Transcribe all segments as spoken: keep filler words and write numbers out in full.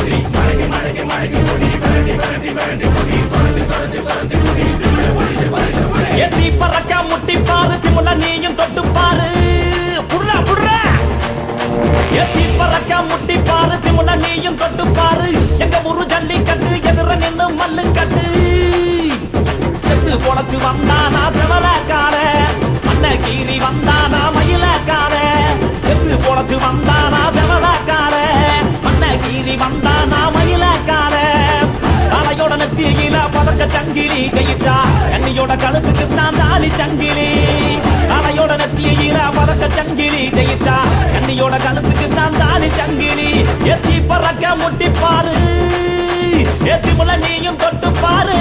எத்தி பறக்க முட்டி பாரு திமுல நீயும் தொட்டு பாரு புடுறா புடுறா எத்தி பறக்க முட்டி பாரு திமுல நீயும் தொட்டு பாரு எங்க ஊரு ஜல்லிக்கட்டு எதிர நின்னு மல்லு கட்டு செத்து பொழைச்சு வந்தானா செவலக்கார அன்னகீரி வந்தானா மயிலக்கார செத்து பொழைச்சு வந்தானா செவலக்கார அன்னகீரி வந்தானா மயிலக்கார காலையோட நெத்தியில பதக்க சங்கிலி ஜெயிச்சா கண்ணியோட கழுத்துக்கு தான் தாலி சங்கிலி காலையோட நெத்தியில பதக்க சங்கிலி ஜெயிச்சா கண்ணியோட கழுத்துக்கு தான் தாலி சங்கிலி எத்தி பறக்க முட்டி பாரு எத்தி முள்ள நீயும் தொட்டு பாரு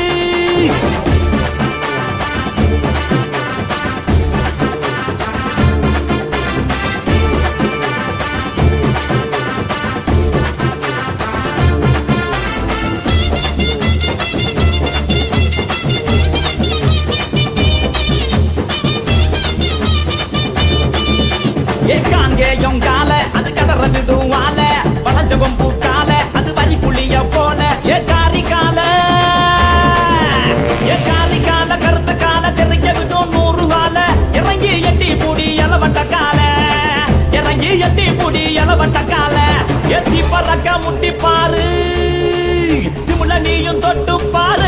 காங்கேயம் கால அது கதற விடுவால வளஞ்சகம் பூக்கால அது வரி புளிய போல ஏ காரி கால ஏ காரி கால கருத்த கால தெரிய விடும் நூறு கால இறங்கி எட்டி பூடி எலவட்ட கால இறங்கி எட்டி பூடி எலவட்ட கால எத்தி பறக்க முட்டி பாரு திமுல நீயும் தொட்டு பாரு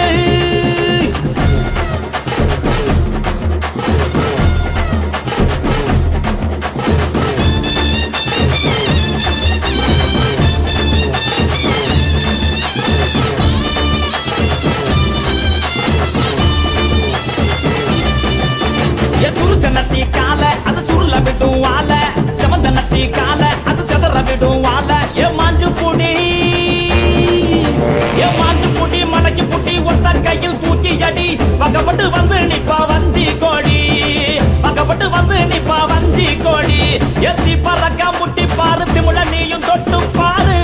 சுருச்சனத்தி கால அது சுருள விடுவால செவந்த நத்தி கால அது செதற விடுவால ஏ மாஞ்சு புடி ஏ மாஞ்சு புடி மடக்கி புட்டி ஒத்த கையில் தூக்கி அடி பகப்பட்டு வந்து நிப்பா வஞ்சி கோடி பகப்பட்டு வந்து நிப்பா வஞ்சி கோடி எத்தி பறக்க முட்டி பாரு திமுல நீயும் தொட்டு பாரு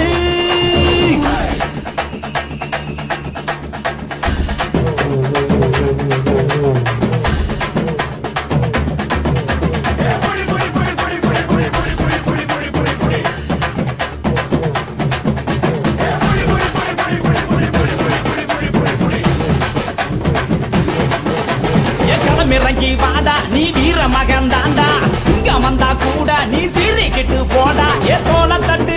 இறங்கி வாடா நீ வீர மகன் தாண்டா சிங்கம் வந்தா கூட நீ சீரிக்கிட்டு போடா ஏ தோல தட்டு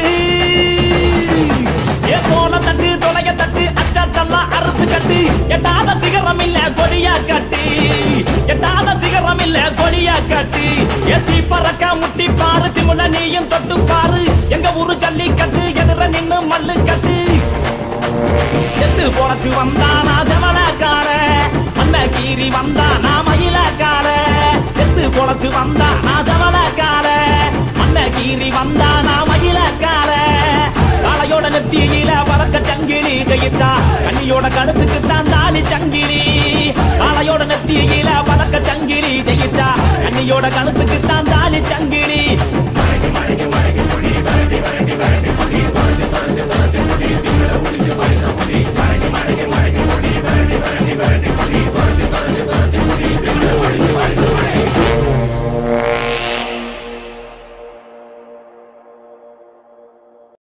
ஏ தோல தட்டு தொலைய தட்டு அச்சாத்தெல்லாம் அறுத்து கட்டு எட்டாத சிகரம் இல்ல கொடியா கட்டு எட்டாத சிகரம் இல்ல கொடியா கட்டு எத்தி பறக்க முட்டி பாரு திமுல நீயும் தொட்டு பாரு எங்க ஊரு ஜல்லிக்கட்டு எதிர நின்னு மல்லு கட்டு செத்து பொழைச்சு வந்தானா ஜவலக்கார அன்னகீரி வந்தானா மயிலக்கார செத்து பொழைச்சு வந்தானா ஜவலக்கார அன்னகீரி வந்தானா மயிலக்கார காலையோட நெத்தியில பறக்க சங்கிலி ஜெயிச்சா கண்ணியோட கழுத்துக்கு தான் தாலி சங்கிலி காலையோட நெத்தியில பறக்க சங்கிலி ஜெயிச்சா கண்ணியோட கழுத்துக்கு தான் தாலி சங்கிலி